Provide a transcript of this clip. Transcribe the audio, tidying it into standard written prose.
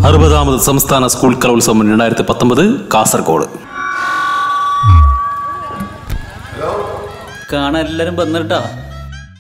60ാമത് സംസ്ഥാന സ്കൂൾ കലോത്സവം 2019 കാസർഗോഡ്. കാണാൻ എല്ലാവരും വന്നിട്ടാ.